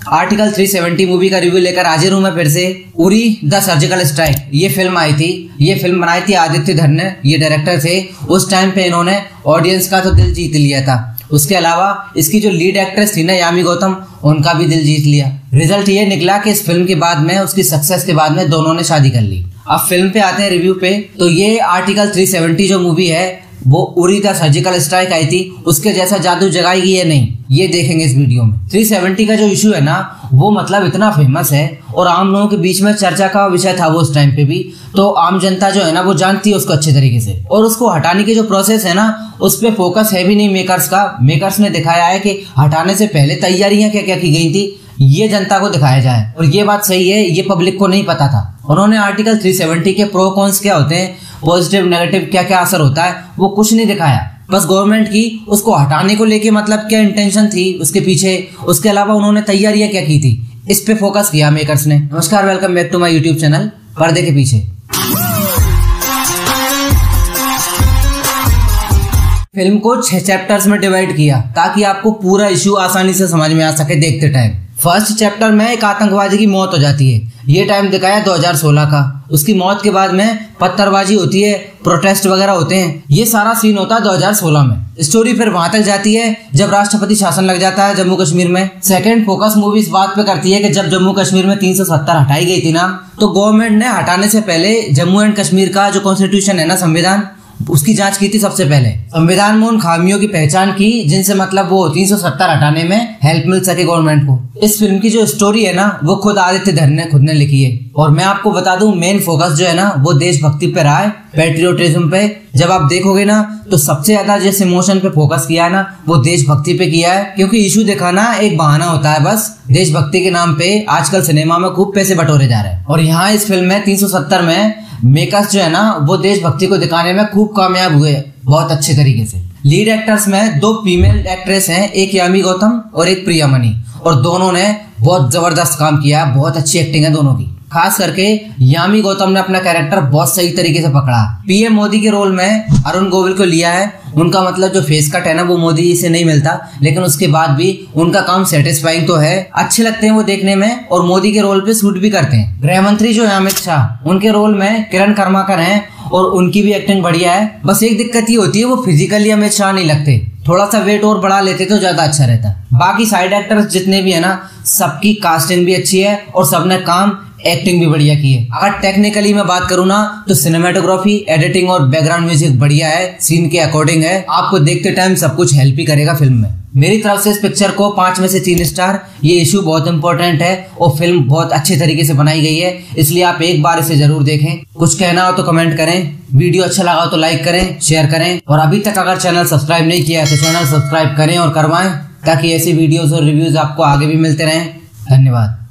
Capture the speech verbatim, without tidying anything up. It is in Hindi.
आर्टिकल तीन सौ सत्तर मूवी का रिव्यू लेकर हाजिर हूं मैं फिर से। उरी द सर्जिकल स्ट्राइक ये फिल्म आई थी, ये फिल्म बनाई थी आदित्य धर ने, ये डायरेक्टर थे। उस टाइम पे इन्होंने ऑडियंस का तो दिल जीत लिया था। उसके अलावा इसकी जो लीड एक्ट्रेस थी ना यामी गौतम, उनका भी दिल जीत लिया। रिजल्ट ये निकला कि इस फिल्म के बाद में, उसकी सक्सेस के बाद में दोनों ने शादी कर ली। अब फिल्म पे आते हैं रिव्यू पे। तो ये आर्टिकल तीन सौ सत्तर जो मूवी है वो उरी द सर्जिकल स्ट्राइक आई थी, उसके जैसा जादू जगाएगी या नहीं, ये देखेंगे इस वीडियो में। तीन सौ सत्तर का जो इशू है ना वो मतलब इतना फेमस है और आम लोगों के बीच में चर्चा का विषय था वो उस टाइम पे भी। तो आम जनता जो है ना वो जानती है उसको अच्छे तरीके से, और उसको हटाने की जो प्रोसेस है ना उस पर फोकस है भी नहीं मेकर्स का। मेकर्स ने दिखाया है कि हटाने से पहले तैयारियां क्या क्या की गई थी, ये जनता को दिखाया जाए। और ये बात सही है, ये पब्लिक को नहीं पता था। उन्होंने आर्टिकल तीन सौ सत्तर के प्रो कॉन्स क्या होते हैं, पॉजिटिव नेगेटिव क्या क्या असर होता है, वो कुछ नहीं दिखाया। बस गवर्नमेंट की उसको हटाने को लेके मतलब क्या इंटेंशन थी उसके पीछे, उसके अलावा उन्होंने तैयारियां क्या की थी, इस पे फोकस किया मेकर्स ने। नमस्कार, welcome back to my YouTube channel पर्दे के पीछे। फिल्म को छह चैप्टर्स में डिवाइड किया ताकि आपको पूरा इशू आसानी से समझ में आ सके देखते टाइम। फर्स्ट चैप्टर में एक आतंकवादी की मौत हो जाती है, ये टाइम दिखाया दो हज़ार सोलह का। उसकी मौत के बाद में पत्थरबाजी होती है, प्रोटेस्ट वगैरह होते हैं, ये सारा सीन होता है दो हज़ार सोलह में। स्टोरी फिर वहां तक जाती है जब राष्ट्रपति शासन लग जाता है जम्मू कश्मीर में। सेकंड फोकस मूवी इस बात पे करती है कि जब जम्मू कश्मीर में तीन सौ सत्तर हटाई गई थी ना, तो गवर्नमेंट ने हटाने से पहले जम्मू एंड कश्मीर का जो कॉन्स्टिट्यूशन है ना, संविधान, उसकी जांच की थी सबसे पहले। संविधान में उन खामियों की पहचान की जिनसे मतलब वो तीन सौ सत्तर हटाने में हेल्प मिल सके गवर्नमेंट को। इस फिल्म की जो स्टोरी है ना वो खुद आदित्य धर ने खुद ने लिखी है। और मैं आपको बता दूं मेन फोकस जो है ना वो देशभक्ति पे रहा है, पैट्रियोटिज्म पे। जब आप देखोगे ना तो सबसे ज्यादा जिस इमोशन पे फोकस किया है ना वो देशभक्ति पे किया है, क्योंकि इशू दिखाना एक बहाना होता है बस। देशभक्ति के नाम पे आजकल सिनेमा में खूब पैसे बटोरे जा रहे हैं, और यहाँ इस फिल्म में तीन सौ सत्तर में मेकर्स जो है ना वो देशभक्ति को दिखाने में खूब कामयाब हुए बहुत अच्छे तरीके से। लीड एक्टर्स में दो फीमेल एक्ट्रेस हैं, एक यामी गौतम और एक प्रिया मनी, और दोनों ने बहुत जबरदस्त काम किया है, बहुत अच्छी एक्टिंग है दोनों की। खास करके यामी गौतम ने अपना कैरेक्टर बहुत सही तरीके से पकड़ा। पीएम मोदी के रोल में अरुण गोविल को लिया है। उनका मतलब जो फेस कट है ना वो मोदी जी से नहीं मिलता, लेकिन उसके बाद भी उनका काम सेटिस्फाइंग तो है, अच्छे लगते हैं वो देखने में, और मोदी के रोल पे सूट भी करते हैं। गृह मंत्री जो है अमित शाह, उनके रोल में किरण कर्माकर हैं और उनकी भी एक्टिंग बढ़िया है। बस एक दिक्कत ये होती है वो फिजिकली अमित शाह नहीं लगते, थोड़ा सा वेट और बढ़ा लेते तो ज्यादा अच्छा रहता। बाकी साइड एक्टर्स जितने भी है ना सबकी कास्टिंग भी अच्छी है और सबने काम एक्टिंग भी बढ़िया की है। अगर टेक्निकली मैं बात करूँ ना तो सिनेमेटोग्राफी, एडिटिंग और बैकग्राउंड म्यूजिक बढ़िया है, सीन के अकॉर्डिंग है, आपको देखते टाइम सब कुछ हेल्प ही करेगा फिल्म में। मेरी तरफ से इस पिक्चर को पांच में से तीन स्टार। ये इशू बहुत इंपॉर्टेंट है और फिल्म बहुत अच्छे तरीके से बनाई गई है, इसलिए आप एक बार इसे जरूर देखें। कुछ कहना हो तो कमेंट करें, वीडियो अच्छा लगा हो तो लाइक करें, शेयर करें, और अभी तक अगर चैनल सब्सक्राइब नहीं किया तो चैनल सब्सक्राइब करें और करवाएं, ताकि ऐसी वीडियोस और रिव्यूज आपको आगे भी मिलते रहें। धन्यवाद।